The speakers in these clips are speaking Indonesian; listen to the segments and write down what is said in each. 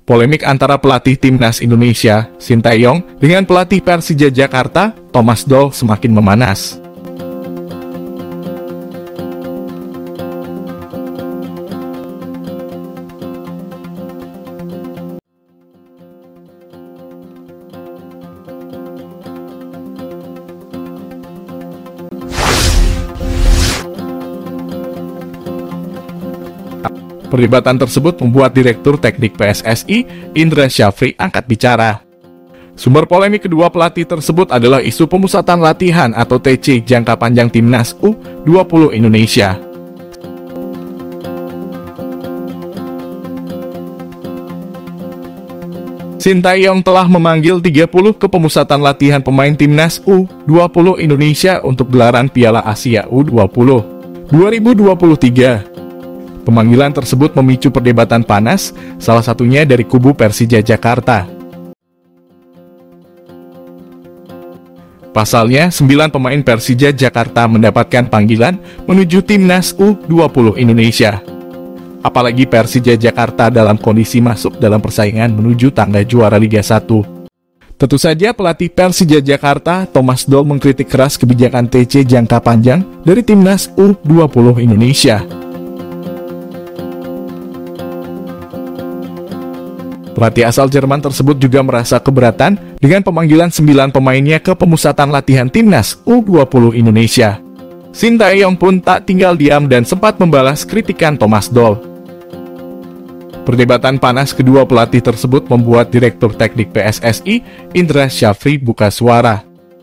Polemik antara pelatih timnas Indonesia, Sintayong, dengan pelatih Persija Jakarta, Thomas Doll semakin memanas. Perdebatan tersebut membuat Direktur Teknik PSSI, Indra Syafri, angkat bicara. Sumber polemik kedua pelatih tersebut adalah isu pemusatan latihan atau TC jangka panjang timnas U20 Indonesia. Sintayong telah memanggil 30 ke pemusatan latihan pemain timnas U20 Indonesia untuk gelaran Piala Asia U20 2023. Pemanggilan tersebut memicu perdebatan panas, salah satunya dari kubu Persija Jakarta. Pasalnya, 9 pemain Persija Jakarta mendapatkan panggilan menuju timnas U20 Indonesia. Apalagi Persija Jakarta dalam kondisi masuk dalam persaingan menuju tangga juara Liga 1. Tentu saja pelatih Persija Jakarta, Thomas Doll, mengkritik keras kebijakan TC jangka panjang dari timnas U20 Indonesia. Pelatih asal Jerman tersebut juga merasa keberatan dengan pemanggilan 9 pemainnya ke pemusatan latihan timnas U20 Indonesia. Sintayong pun tak tinggal diam dan sempat membalas kritikan Thomas Doll. Perdebatan panas kedua pelatih tersebut membuat Direktur Teknik PSSI, Indra Syafri, buka suara.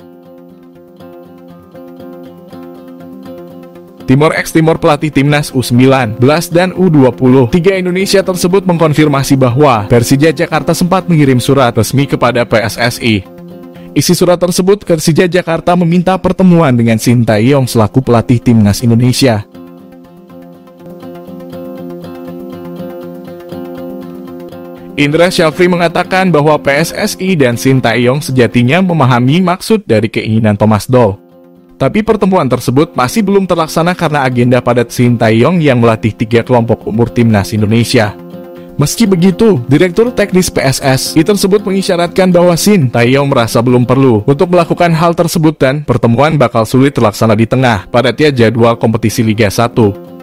Timor X-Timor pelatih timnas U19 dan U20 3 Indonesia tersebut mengkonfirmasi bahwa Persija Jakarta sempat mengirim surat resmi kepada PSSI. Isi surat tersebut, Persija Jakarta meminta pertemuan dengan Sintayong selaku pelatih timnas Indonesia. Indra Syafri mengatakan bahwa PSSI dan Sintayong sejatinya memahami maksud dari keinginan Thomas Doll. Tapi pertemuan tersebut masih belum terlaksana karena agenda padat Sintayong yang melatih 3 kelompok umur timnas Indonesia. Meski begitu, Direktur Teknis PSSI tersebut mengisyaratkan bahwa Sintayong merasa belum perlu untuk melakukan hal tersebut dan pertemuan bakal sulit terlaksana di tengah padatnya jadwal kompetisi Liga 1.